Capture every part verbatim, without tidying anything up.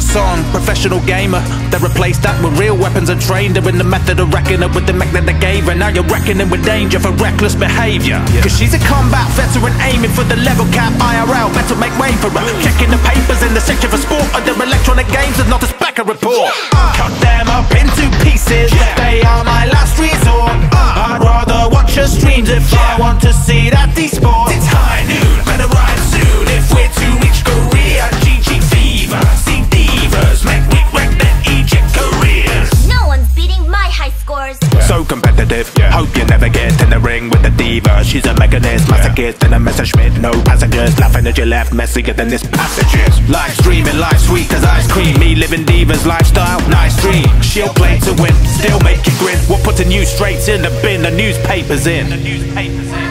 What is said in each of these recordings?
song, professional gamer. They replaced that with real weapons and trained her in the method of reckoning with the mech that they gave her. Now you're reckoning with danger for reckless behaviour. Cause she's a combat veteran aiming for the level cap I R L. Better make way for her. Checking the papers in the section for sport. Other electronic games is not a spec a report. Cut them up into pieces. They are my last resort. I'd rather watch her streams if I want to see that de-sport. It's high noon, better ride soon if we're to reach Korea. G G fever, see divas, make we wreck their eject careers. No one's beating my high scores. So competitive, yeah. Hope you never get in the ring with the diva. She's a meganist, masochist, and a Messerschmitt. No passengers, laughing at your left, messier than this passages. Live streaming, life sweet as ice cream. Me living diva's lifestyle, nice dream. She'll play to win, still make you grin. We're putting you straight in the bin, the newspaper's in. The newspaper's in.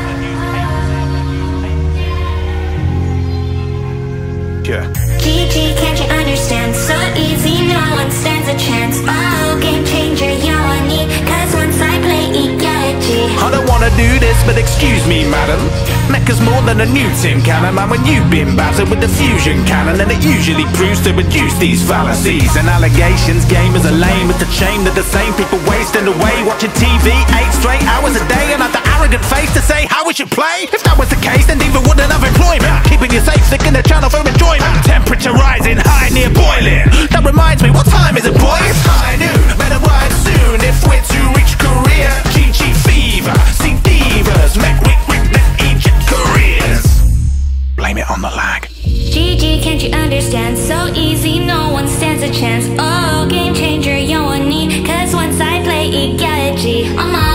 Yeah. G G, can't you understand? So easy, no one stands a chance. Oh, game changer, you're on me. Cause once I play, you get G. I don't wanna do this, but excuse me, madam. Mecha's more than a new tin cannon, man. When you've been battered with the fusion cannon, then it usually proves to reduce these fallacies and allegations. Gamers are lame, it's a shame that the same people wasting away watching T V eight straight hours a day and have the arrogant face to say how we should play. If that was the case, then Diva wouldn't have employment. Keeping you safe, sticking the channel for enjoyment. Temperature rising, high near boiling. That reminds me, what time is it, boys? It's high noon, better ride soon if we're to reach Korea. G G fever, see divas, make we wreck their eject careers. Blame it on the lag. G G, can't you understand? So easy, no one stands a chance. Oh, game changer, you're on me. Cause once I play, you get G. I'm on